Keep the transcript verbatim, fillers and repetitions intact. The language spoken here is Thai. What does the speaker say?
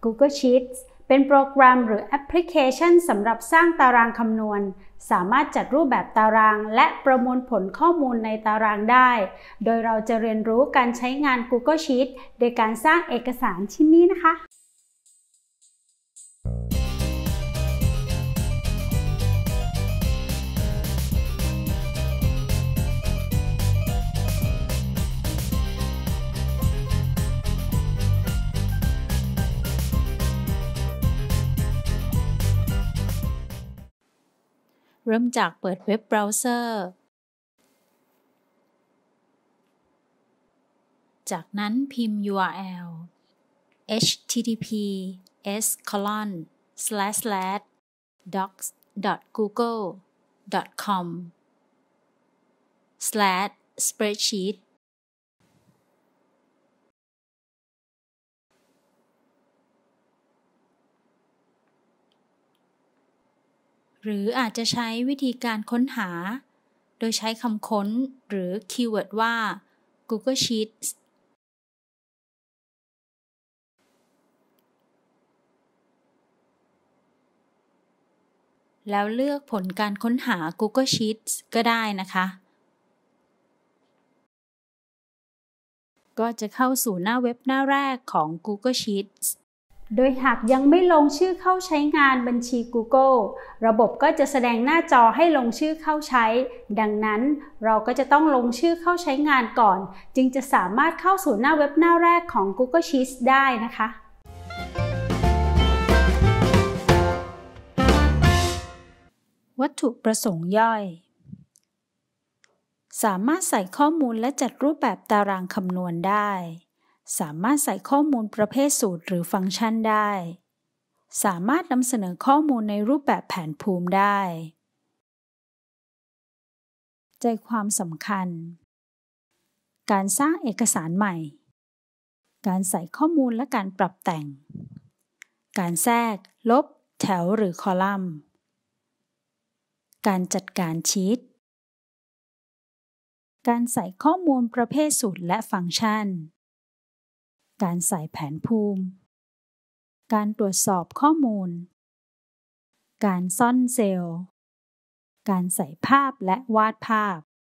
Google Sheets เป็นโปรแกรมหรือแอปพลิเคชันสำหรับสร้างตารางคำนวณสามารถจัดรูปแบบตารางและประมวลผลข้อมูลในตารางได้โดยเราจะเรียนรู้การใช้งาน Google Sheets โดยการสร้างเอกสารชิ้นนี้นะคะเริ่มจากเปิดเว็บเบราว์เซอร์จากนั้นพิมพ์ ยู อาร์ แอล เอช ที ที พี เอส โคลอน สแลช สแลช ด็อกส์ ดอท กูเกิล ดอท คอม สแลช สเปรดชีตหรืออาจจะใช้วิธีการค้นหาโดยใช้คำค้นหรือคีย์เวิร์ดว่า Google Sheets แล้วเลือกผลการค้นหา Google Sheets ก็ได้นะคะก็จะเข้าสู่หน้าเว็บหน้าแรกของ Google Sheets โดยหากยังไม่ลงชื่อเข้าใช้งานบัญชี Google ระบบก็จะแสดงหน้าจอให้ลงชื่อเข้าใช้ดังนั้นเราก็จะต้องลงชื่อเข้าใช้งานก่อนจึงจะสามารถเข้าสู่หน้าเว็บหน้าแรกของ Google Sheets ได้นะคะวัตถุประสงค์ย่อยสามารถใส่ข้อมูลและจัดรูปแบบตารางคำนวณได้สามารถใส่ข้อมูลประเภทสูตรหรือฟังก์ชันได้สามารถนำเสนอข้อมูลในรูปแบบแผนภูมิได้ใจความสำคัญการสร้างเอกสารใหม่การใส่ข้อมูลและการปรับแต่งการแทรกลบแถวหรือคอลัมน์การจัดการชีตการใส่ข้อมูลประเภทสูตรและฟังก์ชันการใส่แผนภูมิการตรวจสอบข้อมูลการซ่อนเซลล์การใส่ภาพและวาดภาพ